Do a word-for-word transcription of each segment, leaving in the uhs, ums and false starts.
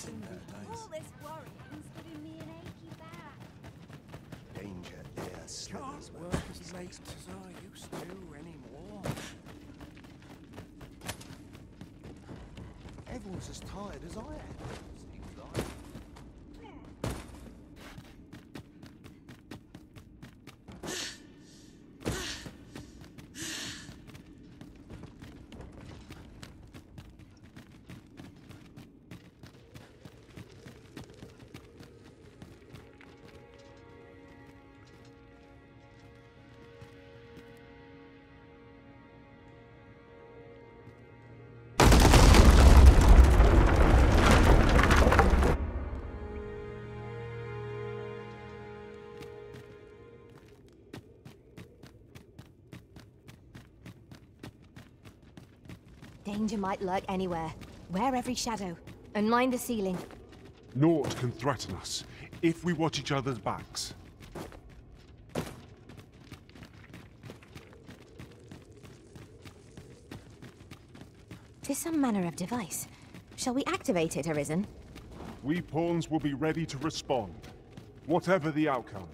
in their days. All this worrying's giving me an achy back. Danger there slithers Can't where work peace as late is. as I used to anymore. Everyone's as tired as I am, seems like. Danger might lurk anywhere. Wear every shadow. And mind the ceiling. Naught can threaten us if we watch each other's backs. Tis some manner of device. Shall we activate it, Arisen? We pawns will be ready to respond, whatever the outcome.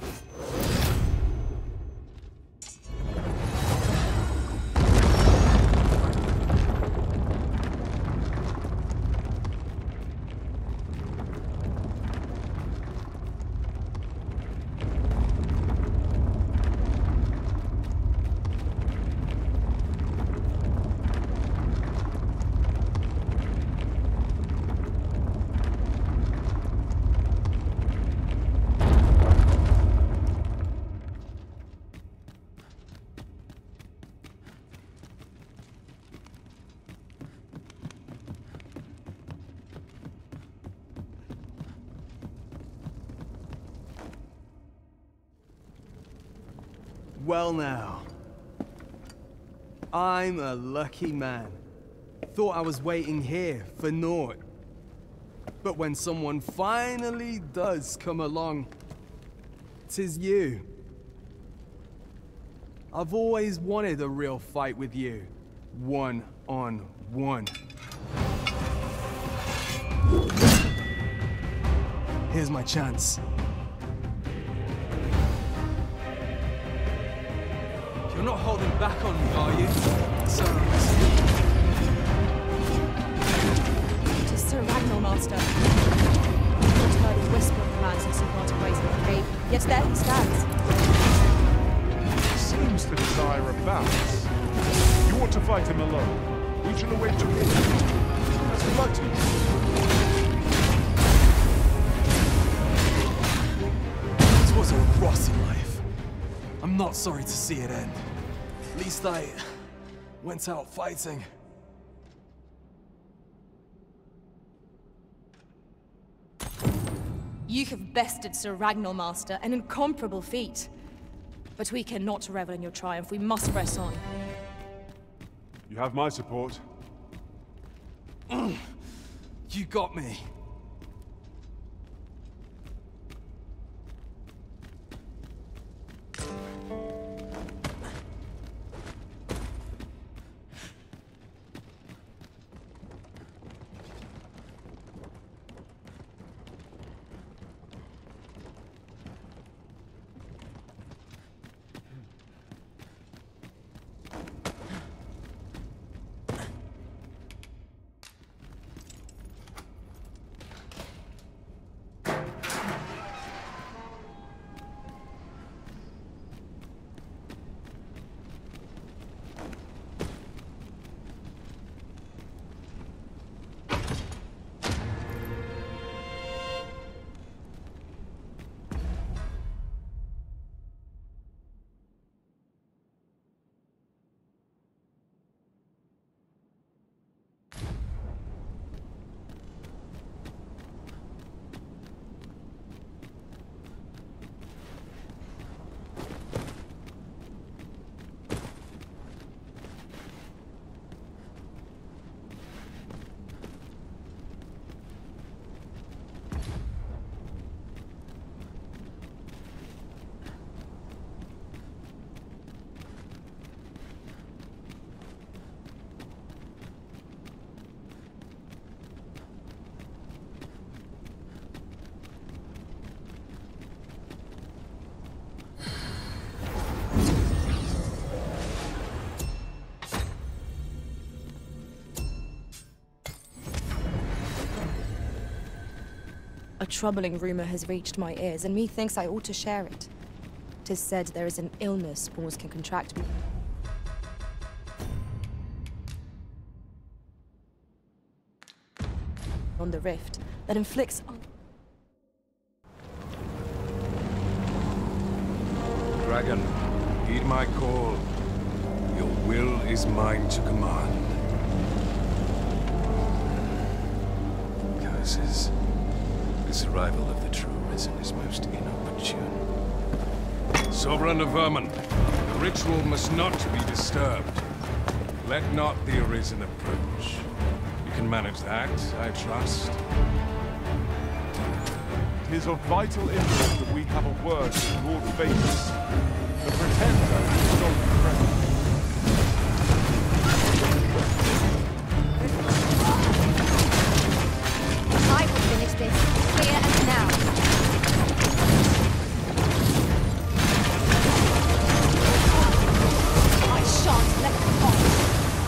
Well now, I'm a lucky man. Thought I was waiting here for naught. But when someone finally does come along, 'tis you. I've always wanted a real fight with you, one on one. Here's my chance. You're not holding back on me, are you? Sir, Tis Sir Raghnall, Master. I've not heard a whisper of the man since he parted ways in the cave, yet there he stands. He seems to desire a balance. You want to fight him alone. We shall await your orders. Best luck to you. this was a rotten life. I'm not sorry to see it end. At least I went out fighting. You have bested Sir Raghnall, Master, an incomparable feat. But we cannot revel in your triumph. We must press on. You have my support. You got me. A troubling rumor has reached my ears, and methinks I ought to share it. 'Tis said there is an illness spores can contract. On the rift that inflicts on. Dragon, heed my call. Your will is mine to command. Curses. This arrival of the true Risen is most inopportune. Sovereign of Vermin, the ritual must not be disturbed. Let not the Arisen approach. You can manage that, I trust. It is of vital interest that we have a word with Lord Vegas, the pretender who stole the crown. I will finish this here and now. I shan't let them off.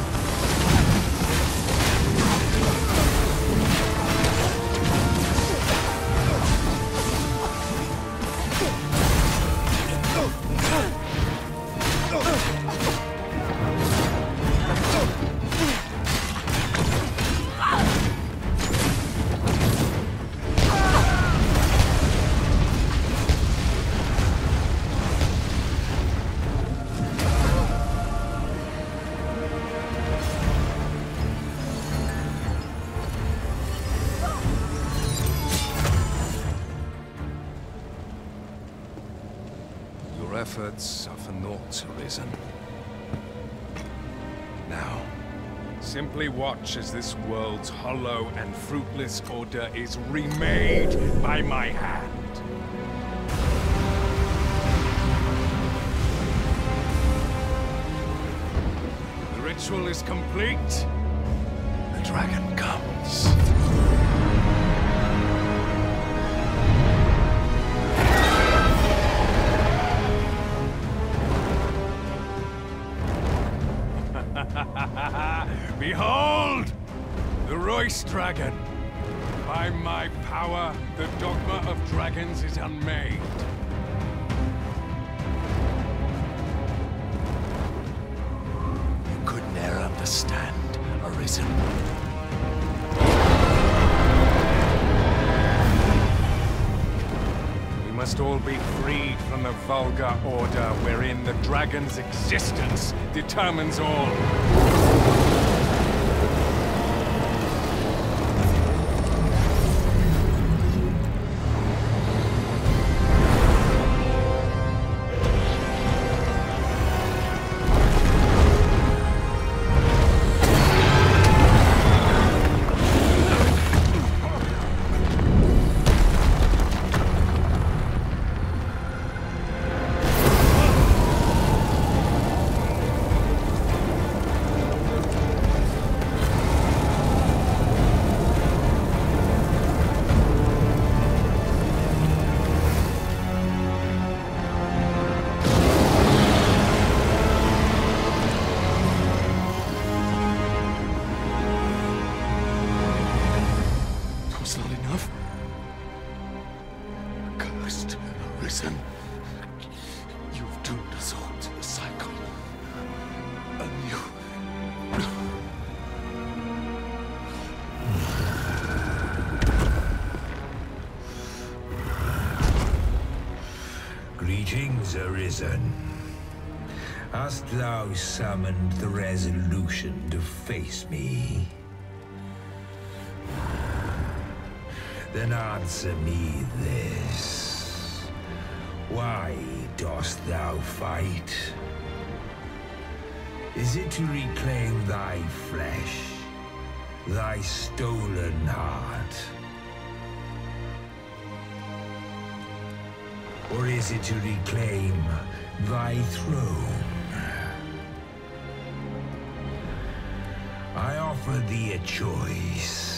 Efforts are for naught, Arisen. Now, simply watch as this world's hollow and fruitless order is remade by my hand. The ritual is complete. The dragon comes. Behold! The Royce Dragon! By my power, the dogma of dragons is unmade. You could ne'er understand, Arisen. We must all be freed from the vulgar order wherein the dragon's existence determines all. You've doomed us all to the cycle. And you... Greetings, Arisen. Hast thou summoned the resolution to face me? Then answer me this. Why dost thou fight? Is it to reclaim thy flesh, thy stolen heart? Or is it to reclaim thy throne? I offer thee a choice.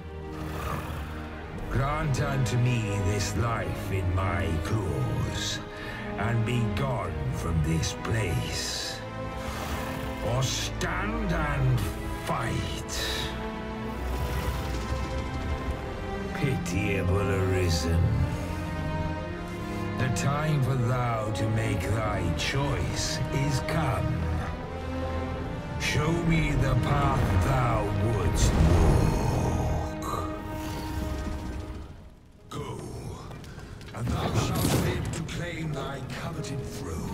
Grant unto me this life in my claws, and be gone from this place. Or stand and fight. Pitiable Arisen. The time for thou to make thy choice is come. Show me the path thou wouldst walk. Go, and thou shalt live to claim thy coveted throne.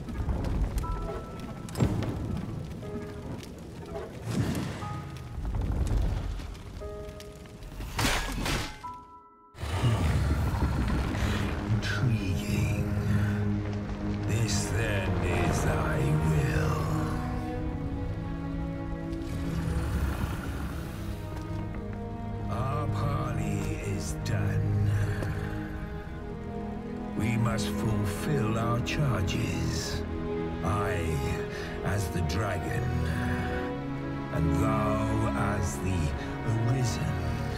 Fulfill our charges. I as the dragon, and thou as the Arisen.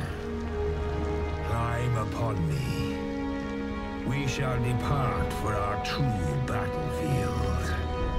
Climb upon me. We shall depart for our true battlefield.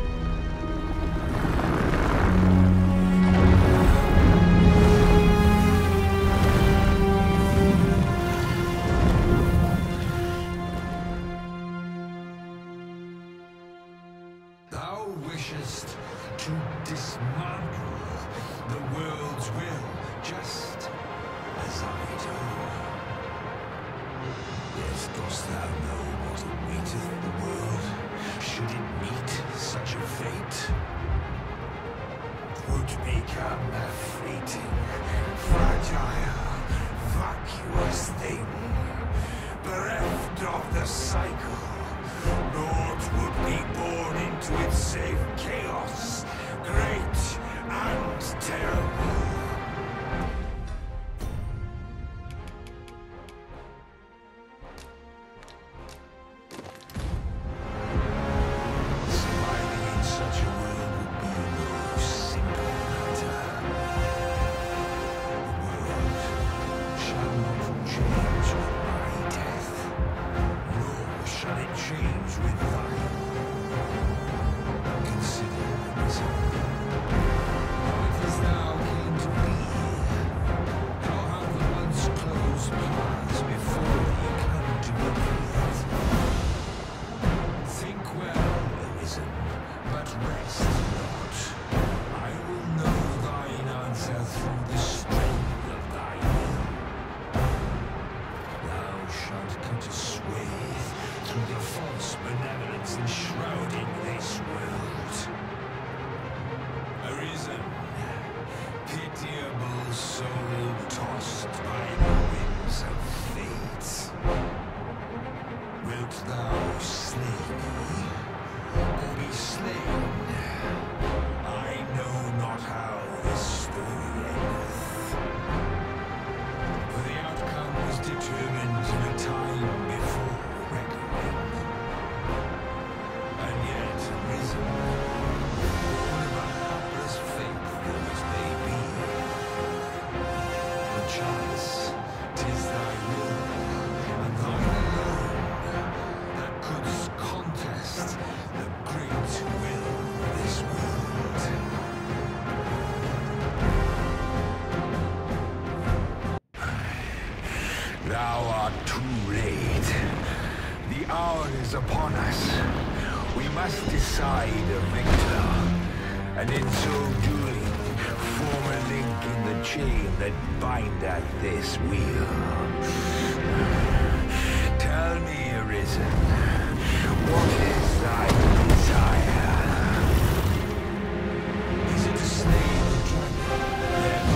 Upon us. We must decide a victor, and in so doing, form a link in the chain that bindeth this wheel. Tell me, Arisen, what is thy desire? Is it to slay the dragon?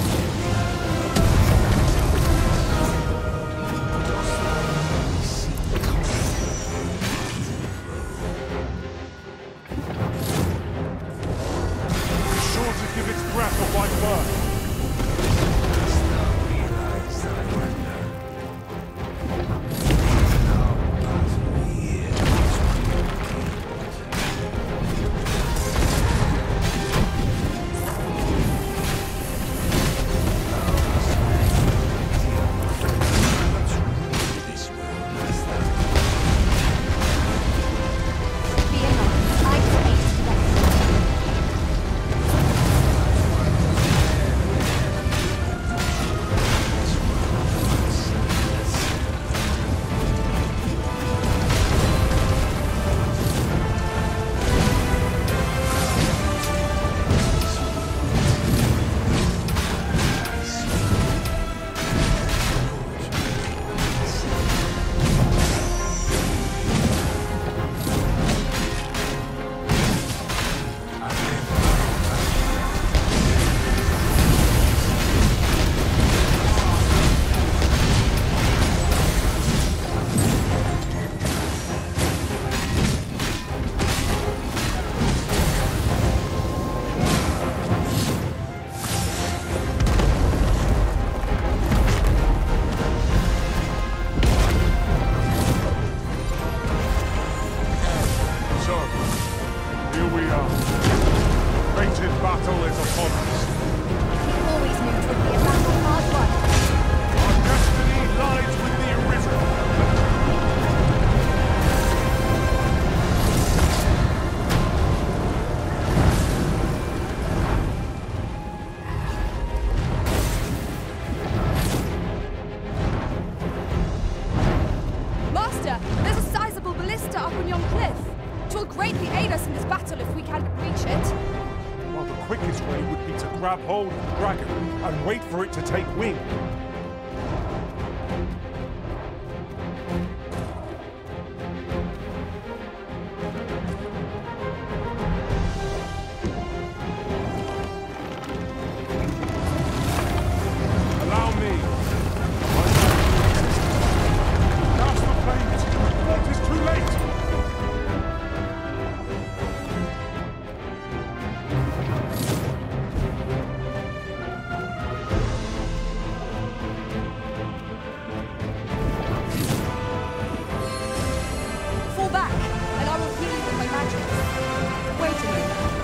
Give its breath a white birth. Dost thou realize thy wonder? Our battle battle is upon us. We always knew it would be a battle hard won. Our destiny lies with the Arisen. Master, there's a sizable ballista up on yon cliff. Twill greatly aid us in this battle if we can reach it. Well, the quickest way would be to grab hold of the dragon and wait for it to take wing. Allow me. Cast the flames. What is too late? Fall back, and I will heal you with my magic. Wait a moment.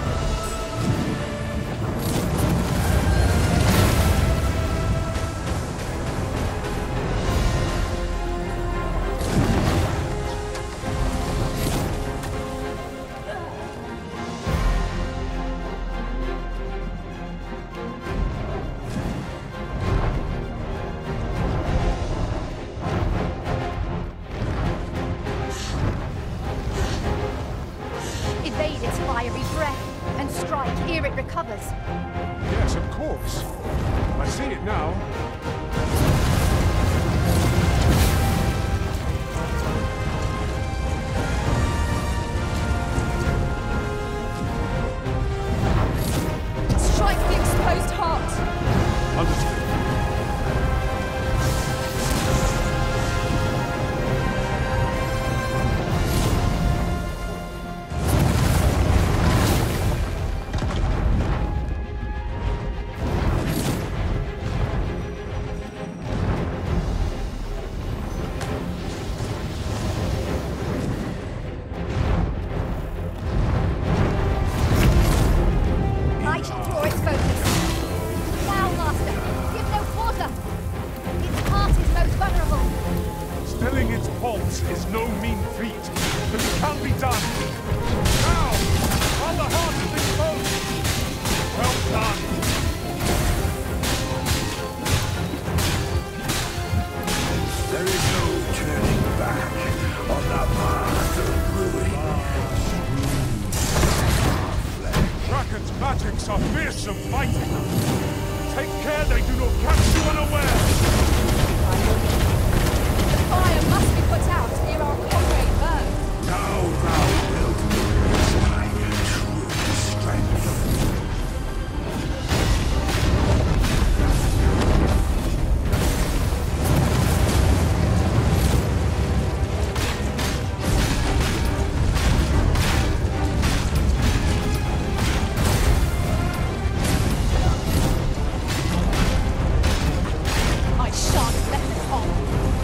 Evade its fiery breath and strike ere it recovers. Yes, of course. I see it now. Strike the exposed heart. Understood. I shall draw its focus. Now, Master, give no quarter. Its heart is most vulnerable. Stilling its pulse is no mean feat, but it can be done. Now, on the heart of this foe. Well done. There is no turning back on the path of ruin. Dragon's magics are fearsome fighting. Take care they do not catch you unaware. The fire must be put out ere our comrade burns. Now thou wilt witness my true strength. I shan't let this on.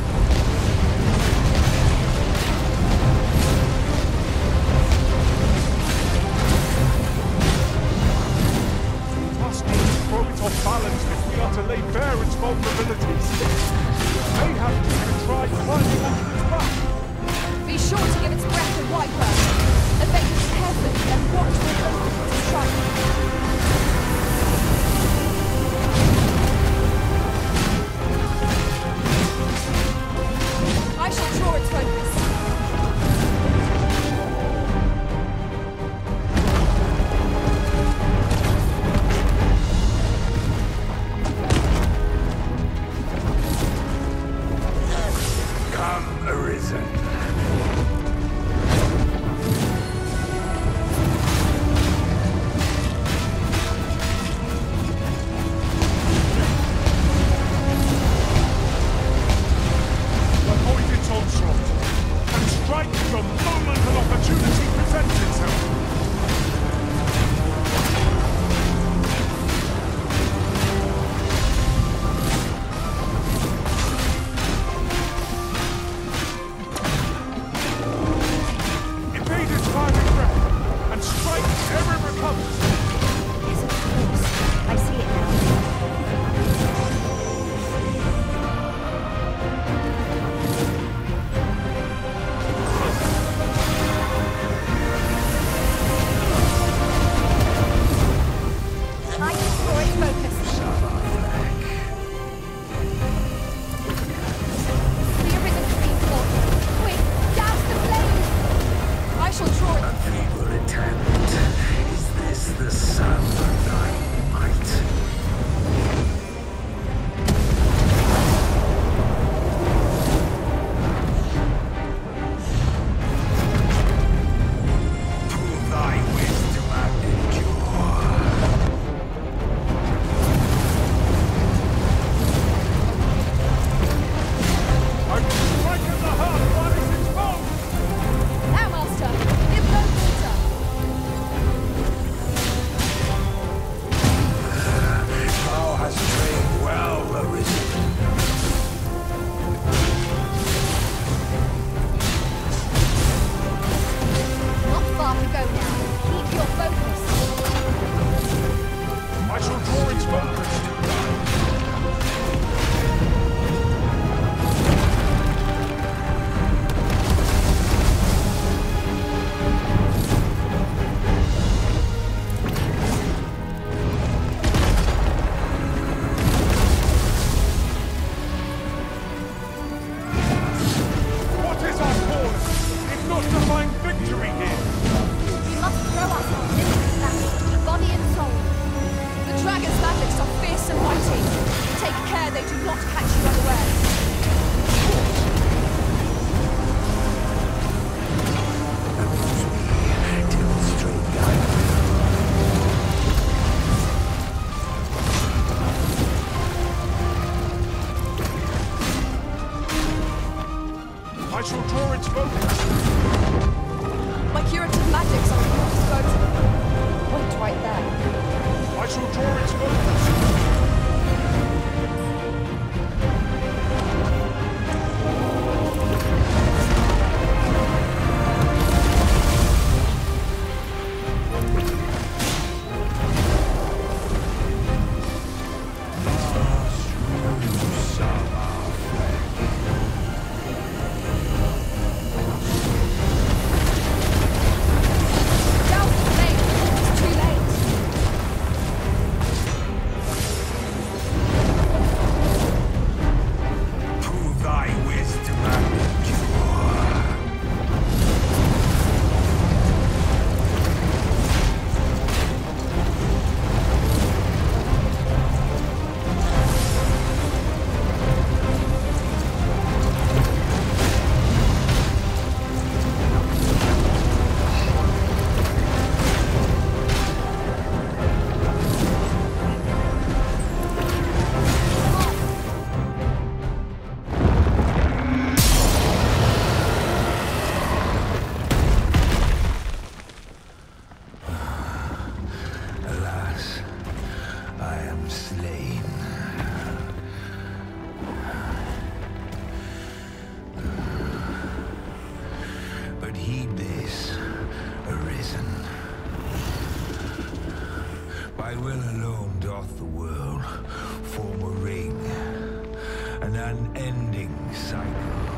We must not throw it off balance if we are to lay bare its vulnerabilities. They have even tried climbing onto its back. Be sure to give its breath a wiper. Evade it carefully and watch for it open to strike. I shall draw its focus. Come, Arisen. Avoid its onslaught, and strike the moment an opportunity presents itself. Evade its fiery breath, and strike ere it recovers. There's a shall draw it. A feeble attempt. Is this the sum of thy might? Prove thy wisdom and endure. I will strike at the heart while it's exposed! Now, Master, give no quarter. Thou hast trained well, Arisen. Not far to go now. Keep your focus. I shall draw its focus. What is our calling? If not to find victory here? We must throw ourselves into this battle, body and soul. The dragon's magics are fierce and mighty. Take care they do not catch you unawares. Amuse me till straight guide. I shall draw its focus. My curative magics are at your disposal. Wait right there. I shall draw its focus. Down the flame. It's too late. Prove thy wisdom and endure. Alas, I am slain. But heed this, Arisen. By will alone doth the world form a ring, an unending cycle.